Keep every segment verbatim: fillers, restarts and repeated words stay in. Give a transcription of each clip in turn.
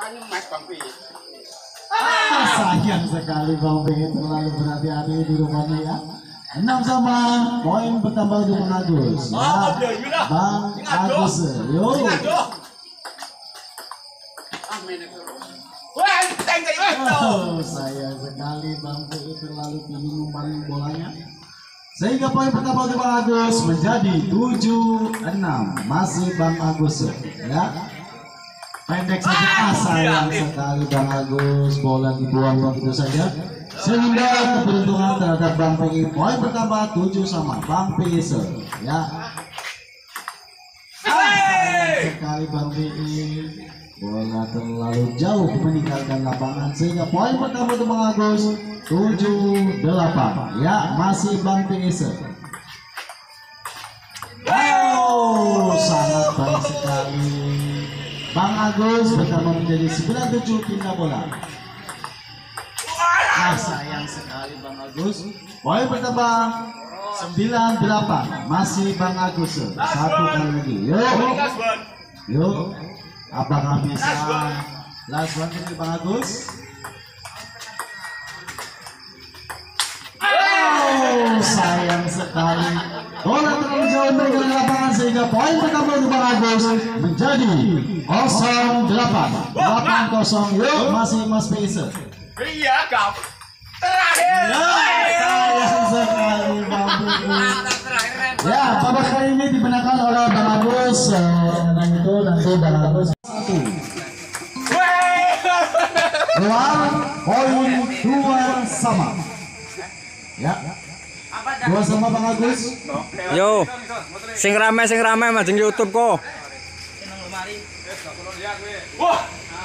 Ah, sayang sekali Bang P I terlalu berhati-hati di rumahnya ya. Enam sama, poin bertambah untuk Bang Agus. Ya, Bang Agus, yuk. Oh, sayang sekali Bang P I terlalu tinggi membangun bolanya. Sehingga poin pertama untuk Bang Agus menjadi tujuh enam. Masih Bang Agus ya. Pendek saja, ah, sayang sekali Bang Agus, bola dibuang begitu saja. Sehingga keberuntungan terhadap Bang P I, poin bertambah tujuh sama Bang P I ya. Ah, sayang sekali Bang P I, bola terlalu jauh meninggalkan lapangan sehingga poin pertama untuk Bang Agus tujuh delapan ya. Masih Bang P I. Oh, sangat baik sekali Bang Agus bertambah menjadi sembilan tujuh pindah bola. Ah, sayang sekali Bang Agus, poin bertambah sembilan delapan. Masih Bang Agus satu kali lagi. Yuk, yuk, apakah bisa last one dari Bang Agus? Oh, sayang sekali, bola terlalu jauh meninggalkan lapangan sehingga poin pertama untuk Bang Agus menjadi nol delapan delapan nol. Yuk, masih Mas P I. Iya, kau terakhir. Ya, sayang sekali Bang P I. Ya, babak kali ini dimenangkan oleh Bang Agus. Dan itu nanti Bang Agus satu. Keluar poin dua sama. Ya, dua sama Bang Agus. Yo, sing rame sing rame majeng YouTube kok. Wah.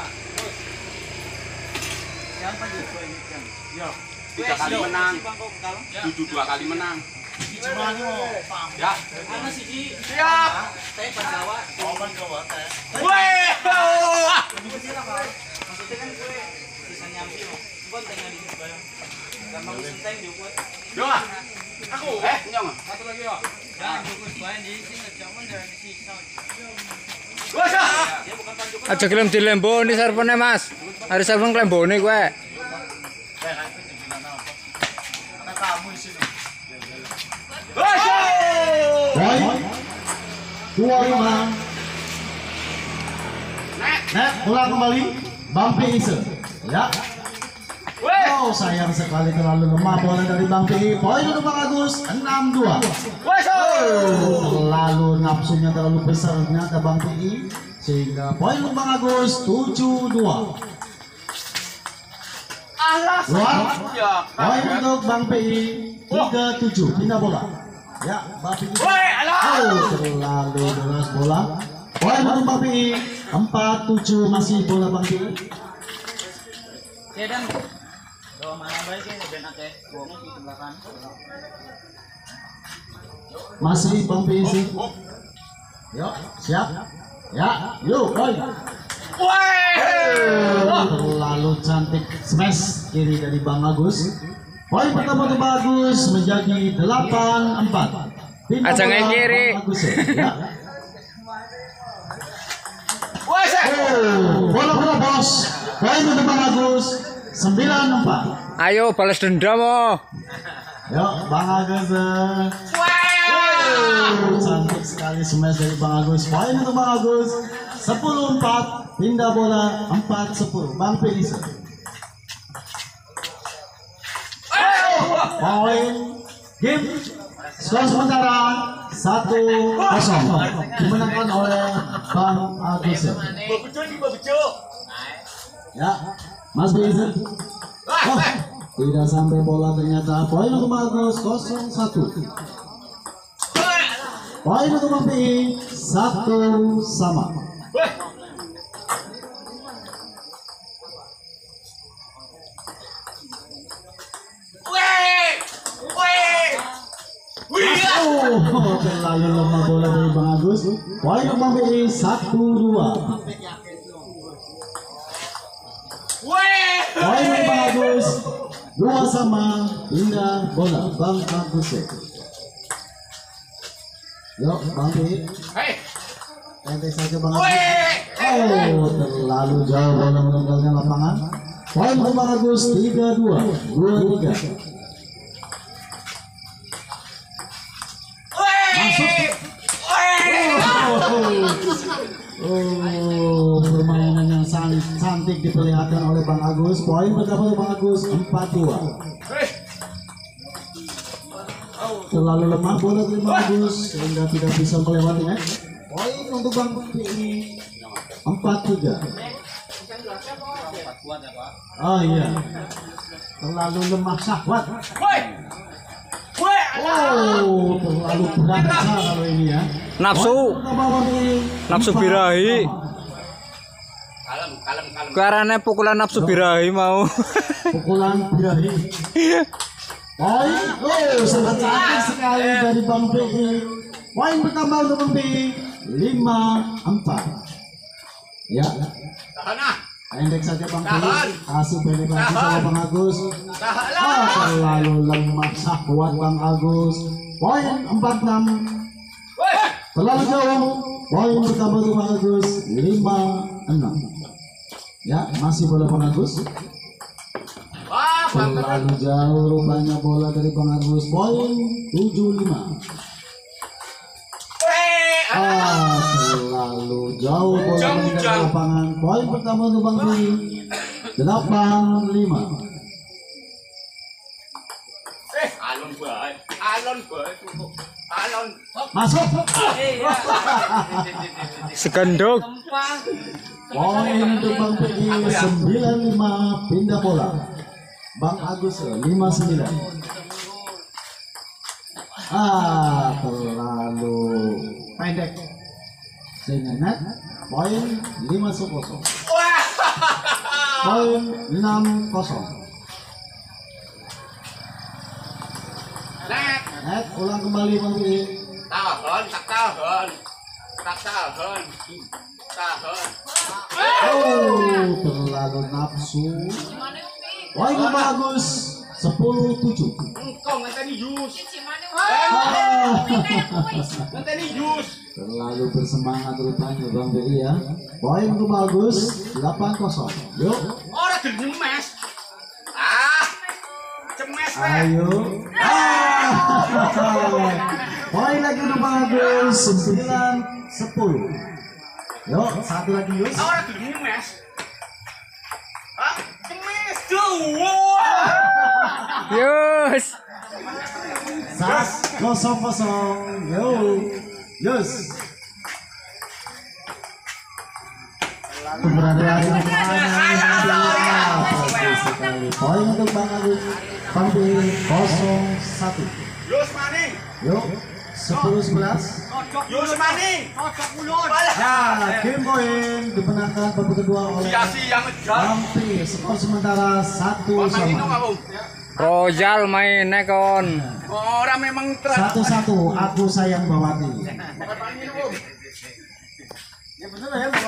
Tiga kali menang, tujuh dua kali menang. Ya, siap. Yo, aku eh nyong. Satu lagi yo. Aja gelem dilemboni servone Mas. Harus servon klembone kowe. Poin dua lima. Net bola kembali Bang P I. Ya. Oh, sayang sekali terlalu lemah bola dari Bang P I. Poin untuk Bang Agus enam dua. Oh, terlalu nafsunya terlalu besar ternyata Bang P I sehingga poin untuk Bang Agus tujuh dua. Luar. Poin untuk Bang P I tiga tujuh. Pindah bola. Ya, Bang P I. Oh, terlalu deras bola. Poin untuk Bang P I empat tujuh. Masih bola Bang P I. Masih Bang P I sih. Yuk, siap. Ya, yuk, poin. Terlalu cantik smash kiri dari Bang Agus. Poin pertama untuk Bang Agus menjadi delapan empat. Aja yang kiri. Ya. Oh, bola bola bos. Poin untuk Bang Agus sembilan empat. Ayo balas dendam oh. Yuk, Bang Agus. Oh, cantik sekali smash dari Bang Agus. Poin untuk Bang Agus sepuluh empat. Pindah bola empat sepuluh. Bang P I. Poin game skor sementara satu kosong dimenangkan oleh Bang Agus. Ya, Mas P I. Oh, tidak sampai bola ternyata. Poin untuk Bang Agus nol satu. Poin untuk Bang P I satu sama. Oh, terlalu lemah bola dari Bang Agus. Poin untuk Bang P I satu dua. Poin untuk Bang Agus dua sama. Pindah bola Bang Agus. Yuk Bang P I. Nanti saja Bang Agus. Oh, terlalu jauh bola meninggalkan lapangan. Poin untuk Bang Agus tiga dua, dua tiga. Masuk. Oh, permainan yang sangat cantik diperlihatkan oleh Bang Agus. Poin berdapat Bang Agus empat dua. Terlalu lemah bola dari Bang Agus sehingga tidak bisa melewatinya. Poin untuk Bang ini empat tiga. Oh iya, terlalu lemah syahwat. Oh, terlalu berat kalau ini ya. Nafsu, nafsu birahi. Kalem, kalem, kalem. Karena pukulan nafsu birahi mau. Pukulan birahi. Poin, oh sangat cantik sekali dari Bang P I. Poin bertambah untuk Bang P I lima empat. Ya, Tahan ah. pendek saja Bang P I. Tahan. Kasih pendek lagi sama Bang Agus. Tahan Ah, lah. terlalu lemah syahwat Bang Agus. Poin empat enam. Woi. Terlalu jauh. Poin bertambah untuk Bang Agus lima enam. Ya, masih bola Bang Agus. Wah, Terlalu jauh rupanya bola dari Bang Agus. Poin tujuh lima. Ah, terlalu jauh bola Ujang, meninggalkan ujang. lapangan. Poin pertama untuk Bang Pi delapan lima. Eh, alon bae. Alon bae. Alon. Masuk. Segendok. Poin untuk Bang Pi sembilan lima, pindah bola. Bang Agus lima sembilan. Ah, terlalu pendek. Sehingga net poin lima kosong. Wah. Poin enam kosong. Net. Net ulang kembali Bang Pi. Tahan, tak tahan. Tak tahan. Tahan. Oh, terlalu nafsu. Poin Bang Agus sepuluh tujuh. Engkau ngenteni Yus. Ah, Ngenteni Yus. terlalu bersemangat rupanya Bang P I ya. Poin untuk Bang Agus delapan kosong. Yuk, Ora gemes. Ah. Cemes weh. ayo. Ah, poin lagi untuk Bang Agus sembilan sepuluh. Yuk, satu lagi Yus. Ora gemes. Ah, cemes tuh. Yus. Sas kosong kosong. Yo, Yus. Keberadaan bagus sekali. Poin untuk Bang Agus. Bang Pi kosong satu. Yus maning. Yuk, sepuluh sebelas. Yus maning. Kocok mulut. Ya, game poin dimenangkan babak kedua oleh Siasi yang ngejar. Bang Pi. Skor sementara satu Wah, main sama. kamu. Royal mainnya kon. Orang memang terus. Satu satu. Aku sayang Bawati. Main minum. Ya bener ya.